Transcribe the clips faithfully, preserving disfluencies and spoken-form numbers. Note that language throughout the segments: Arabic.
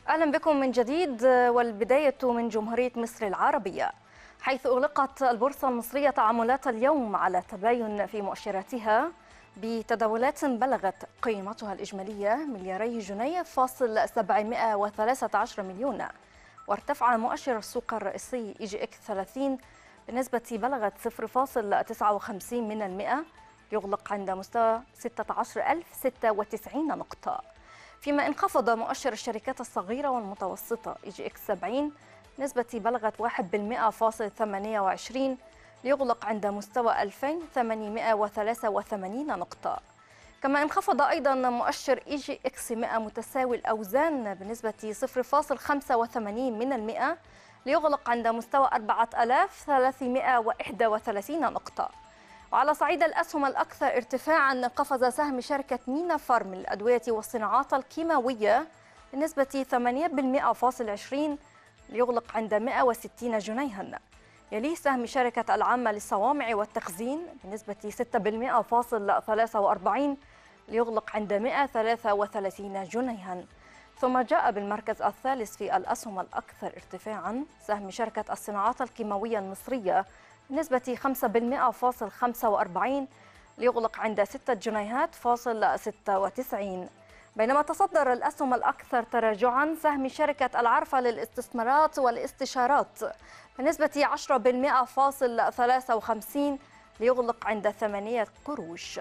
أهلا بكم من جديد، والبداية من جمهورية مصر العربية، حيث أغلقت البورصة المصرية تعاملات اليوم على تباين في مؤشراتها بتداولات بلغت قيمتها الإجمالية ملياري جنيه فاصل سبعمائة وثلاثة عشر مليون. وارتفع مؤشر السوق الرئيسي إي جي إكس ثلاثين بنسبة بلغت صفر فاصل تسعة وخمسين من المئة، يغلق عند مستوى ستة عشر ألف وستة وتسعين نقطة. فيما انخفض مؤشر الشركات الصغيرة والمتوسطة إي جي إكس سبعين نسبة بلغت واحد بالمئة فاصل ثمانية وعشرين، ليغلق عند مستوى ألفين وثمانمائة وثلاثة وثمانين نقطة. كما انخفض أيضا مؤشر إي جي إكس مئة متساوي الأوزان بنسبة صفر فاصل خمسة وثمانين من المئة، ليغلق عند مستوى أربعة آلاف وثلاثمائة وواحد وثلاثين نقطة. وعلى صعيد الأسهم الأكثر ارتفاعا، قفز سهم شركة مينا فارم للأدوية والصناعات الكيماوية بنسبة ثمانية بالمئة فاصل عشرين، ليغلق عند مئة وستين جنيها. يليه سهم شركة العامة للصوامع والتخزين بنسبة ستة بالمئة فاصل ثلاثة وأربعين، ليغلق عند مئة وثلاثة وثلاثين جنيها. ثم جاء بالمركز الثالث في الأسهم الأكثر ارتفاعا سهم شركة الصناعات الكيماوية المصرية بنسبة خمسة بالمئة فاصل خمسة وأربعين، ليغلق عند ستة جنيهات فاصل ستة وتسعين. بينما تصدر الأسهم الأكثر تراجعا سهم شركة العرفة للاستثمارات والاستشارات بنسبة عشرة بالمئة فاصل ثلاثة وخمسين، ليغلق عند ثمانية قروش.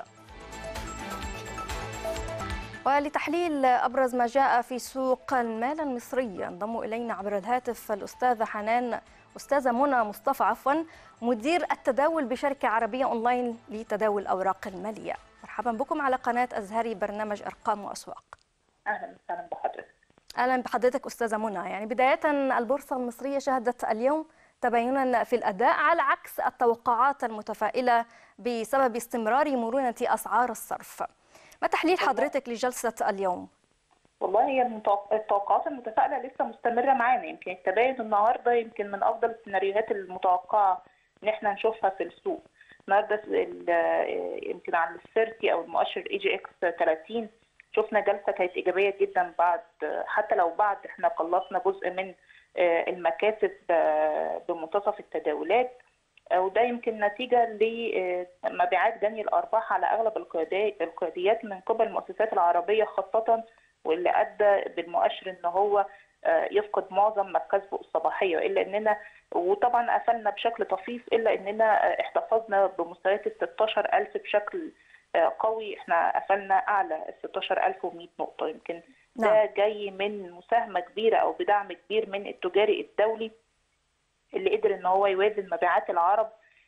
ولتحليل أبرز ما جاء في سوق المال المصري ينضم إلينا عبر الهاتف الأستاذة حنان أستاذة منى مصطفى عفوا مدير التداول بشركة عربية أونلاين لتداول الأوراق المالية. مرحبا بكم على قناة أزهري برنامج أرقام وأسواق. أهلا وسهلا بحضرتك. أهلا بحضرتك أستاذة منى. يعني بداية البورصة المصرية شهدت اليوم تباينا في الأداء على عكس التوقعات المتفائلة بسبب استمرار مرونة أسعار الصرف. ما تحليل حضرتك لجلسة اليوم؟ والله هي التوقعات المتفائلة لسه مستمرة معانا. يمكن التباين النهارده يمكن من أفضل السيناريوهات المتوقعة إن احنا نشوفها في السوق. النهارده يمكن على الثلاثين أو المؤشر إي جي إكس ثلاثين شفنا جلسة كانت إيجابية جدا، بعد حتى لو بعد احنا قلصنا جزء من المكاسب بمنتصف التداولات، وده يمكن نتيجة لمبيعات جني الأرباح على أغلب القياديات من قبل المؤسسات العربية خاصة، واللي أدى بالمؤشر إن هو يفقد معظم مكاسبه الصباحية، إلا إننا وطبعا قفلنا بشكل طفيف إلا إننا احتفظنا بمستويات ال ستة عشر ألف بشكل قوي. إحنا قفلنا أعلى ال ستة عشر ألف ومئة نقطة. يمكن ده جاي من مساهمة كبيرة أو بدعم كبير من التجاري الدولي اللي قدر ان هو يوازن مبيعات العرب،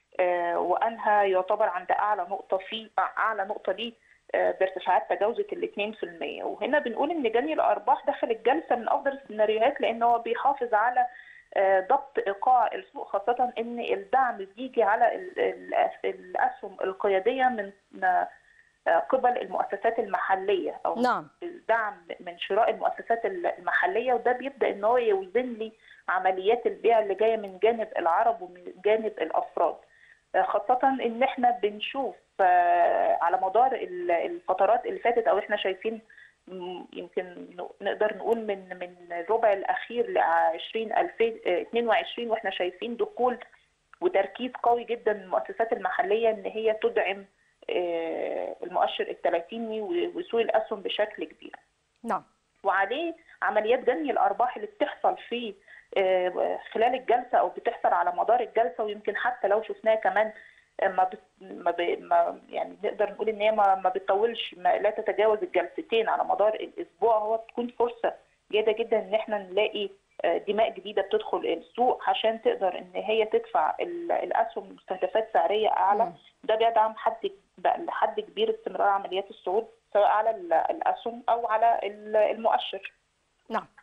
وانهى يعتبر عند اعلى نقطه في اعلى نقطه ليه بارتفاعات تجاوزت ال اثنين بالمئة. وهنا بنقول ان جني الارباح داخل الجلسه من افضل السيناريوهات، لان هو بيحافظ على ضبط ايقاع السوق، خاصه ان الدعم بيجي على الاسهم القياديه من قبل المؤسسات المحليه او نعم. الدعم من شراء المؤسسات المحليه، وده بيبدا ان هو يوزن لي عمليات البيع اللي جايه من جانب العرب ومن جانب الافراد، خاصه ان احنا بنشوف على مدار الفترات اللي فاتت، او احنا شايفين يمكن نقدر نقول من من الربع الاخير ل عشرين اثنين وعشرين واحنا شايفين دخول وتركيز قوي جدا من المؤسسات المحليه ان هي تدعم المؤشر الثلاثيني وسوق الاسهم بشكل كبير. نعم. وعليه عمليات جني الارباح اللي بتحصل في خلال الجلسه او بتحصل على مدار الجلسه، ويمكن حتى لو شفناها كمان ما, بت... ما, ب... ما يعني نقدر نقول ان هي ما, ما بتطولش، ما لا تتجاوز الجلستين على مدار الاسبوع. هو بتكون فرصه جيده جدا ان احنا نلاقي دماء جديده بتدخل السوق عشان تقدر ان هي تدفع الاسهم لمستهدفات سعريه اعلى. م. ده بيدعم حد لحد كبير استمرار عمليات الصعود سواء على الاسهم او على المؤشر. نعم.